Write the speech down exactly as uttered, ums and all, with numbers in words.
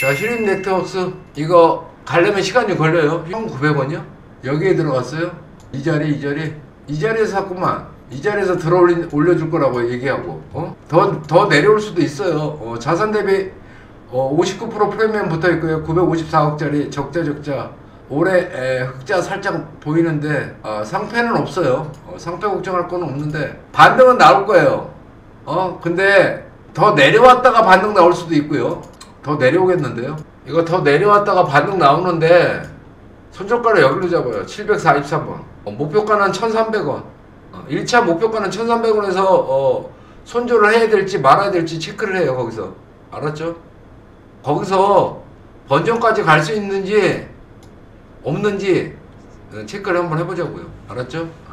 자, 휴림 네트워크스 이거 가려면 시간이 걸려요. 천구백 원이요? 여기에 들어갔어요. 이 자리 이 자리 이 자리에서 샀구만. 이 자리에서 들어 올린, 올려줄 거라고 얘기하고 어? 더, 더 내려올 수도 있어요. 어, 자산 대비 어, 오십구 퍼센트 프리미엄 붙어 있고요. 구백오십사억짜리 적자 적자 올해 에, 흑자 살짝 보이는데 어, 상패는 없어요. 어, 상패 걱정할 건 없는데 반등은 나올 거예요. 어 근데 더 내려왔다가 반등 나올 수도 있고요. 더 내려오겠는데요. 이거 더 내려왔다가 반등 나오는데 손절가를 여기로 잡아요. 칠백사십삼 원. 어, 목표가는 천삼백 원. 어, 일 차 목표가는 천삼백 원에서 어, 손절을 해야 될지 말아야 될지 체크를 해요. 거기서. 알았죠? 거기서 번전까지 갈 수 있는지 없는지 체크를 한번 해보자고요. 알았죠?